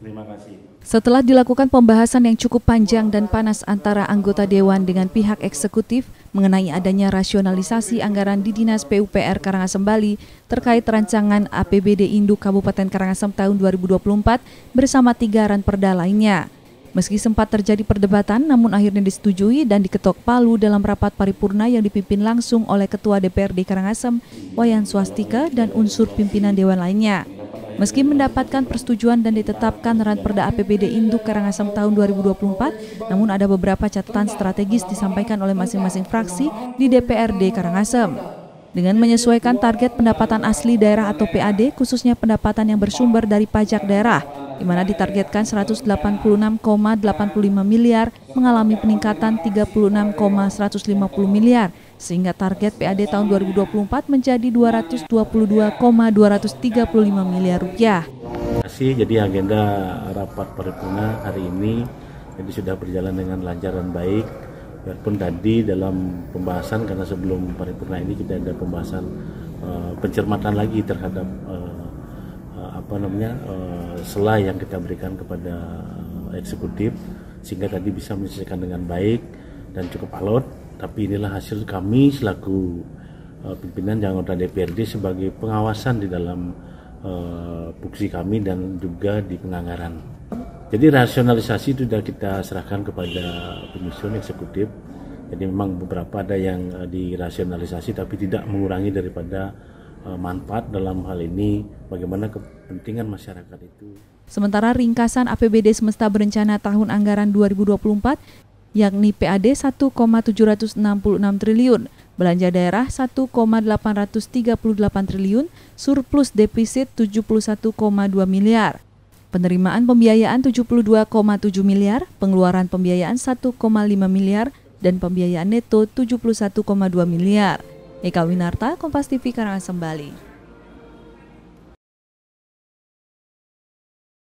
Terima kasih. Setelah dilakukan pembahasan yang cukup panjang dan panas antara anggota Dewan dengan pihak eksekutif mengenai adanya rasionalisasi anggaran di Dinas PUPR Karangasem Bali terkait rancangan APBD Induk Kabupaten Karangasem tahun 2024 bersama 3 ranperda lainnya. Meski sempat terjadi perdebatan, namun akhirnya disetujui dan diketok palu dalam rapat paripurna yang dipimpin langsung oleh Ketua DPRD Karangasem, Wayan Swastika, dan unsur pimpinan Dewan lainnya. Meski mendapatkan persetujuan dan ditetapkan ranperda APBD Induk Karangasem tahun 2024, namun ada beberapa catatan strategis disampaikan oleh masing-masing fraksi di DPRD Karangasem. Dengan menyesuaikan target pendapatan asli daerah atau PAD, khususnya pendapatan yang bersumber dari pajak daerah, di mana ditargetkan 186,85 miliar mengalami peningkatan 36,150 miliar, sehingga target PAD tahun 2024 menjadi 222,235 miliar rupiah. Jadi agenda rapat paripurna hari ini sudah berjalan dengan lancar dan baik. Biarpun tadi dalam pembahasan, karena sebelum paripurna ini kita ada pembahasan pencermatan lagi terhadap sela yang kita berikan kepada eksekutif, sehingga tadi bisa menyelesaikan dengan baik dan cukup alot. Tapi inilah hasil kami selaku pimpinan dan anggota DPRD sebagai pengawasan di dalam fungsi kami dan juga di penganggaran. Jadi rasionalisasi itu sudah kita serahkan kepada penyusun eksekutif. Jadi memang beberapa ada yang dirasionalisasi tapi tidak mengurangi daripada manfaat dalam hal ini bagaimana kepentingan masyarakat itu. Sementara ringkasan APBD semesta berencana tahun anggaran 2024 yakni PAD 1,766 triliun, belanja daerah 1,838 triliun, surplus defisit 71,2 miliar. Penerimaan pembiayaan 72,7 miliar, pengeluaran pembiayaan 1,5 miliar, dan pembiayaan neto 71,2 miliar. Eka Winarta, Kompas TV, Karangasem, Bali.